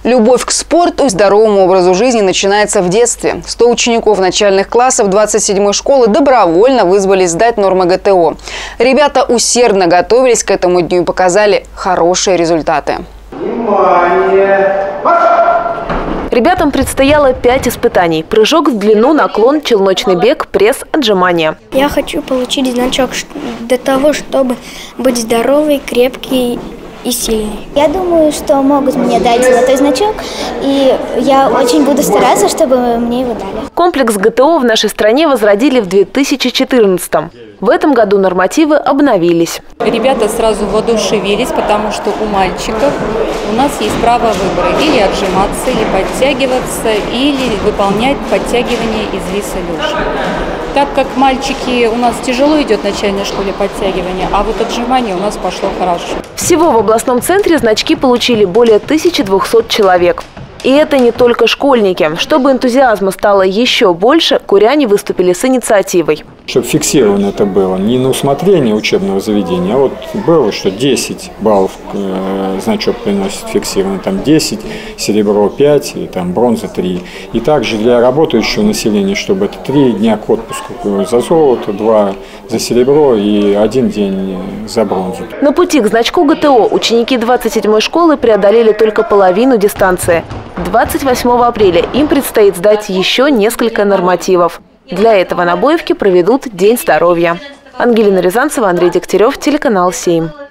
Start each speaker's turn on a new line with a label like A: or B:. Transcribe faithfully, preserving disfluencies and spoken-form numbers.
A: Любовь к спорту и здоровому образу жизни начинается в детстве. сто учеников начальных классов двадцать седьмой школы добровольно вызвались сдать нормы ГТО. Ребята усердно готовились к этому дню и показали хорошие результаты.
B: Внимание!
C: Ребятам предстояло пять испытаний. Прыжок в длину, наклон, челночный бег, пресс, отжимания.
D: Я хочу получить значок для того, чтобы быть здоровый, крепкий и сильный.
E: Я думаю, что могут мне дать золотой значок, и я очень буду стараться, чтобы мне его дали.
C: Комплекс ГТО в нашей стране возродили в две тысячи четырнадцатом. В этом году нормативы обновились.
F: Ребята сразу воодушевились, потому что у мальчиков у нас есть право выбора: или отжиматься, или подтягиваться, или выполнять подтягивание из виса лежа. Так как мальчики, у нас тяжело идет в начальной школе подтягивание, а вот отжимание у нас пошло хорошо.
C: Всего в областном центре значки получили более тысячи двухсот человек. И это не только школьники. Чтобы энтузиазма стало еще больше, куряне выступили с инициативой.
G: Чтобы фиксировано это было не на усмотрение учебного заведения, а вот было, что десять баллов э, значок приносит фиксированно, там десять, серебро пять, и там бронза три. И также для работающего населения, чтобы это три дня к отпуску за золото, два за серебро и один день за бронзу.
C: На пути к значку ГТО ученики двадцать седьмой школы преодолели только половину дистанции. двадцать восьмого апреля им предстоит сдать еще несколько нормативов. Для этого на Боевке проведут День здоровья. Ангелина Рязанцева, Андрей Дегтярев, телеканал семь.